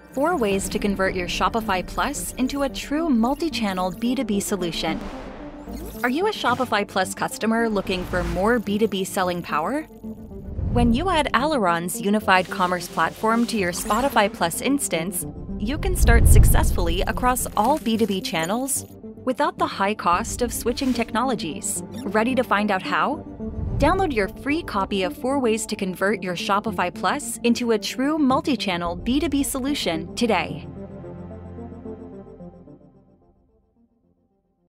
4 ways to convert your Shopify Plus into a true multi-channel B2B solution. Are you a Shopify Plus customer looking for more B2B selling power? When you add Aleran's unified commerce platform to your Spotify Plus instance, you can start successfully across all B2B channels without the high cost of switching technologies. Ready to find out how? Download your free copy of 4 ways to convert your Shopify Plus into a true multi-channel B2B solution today.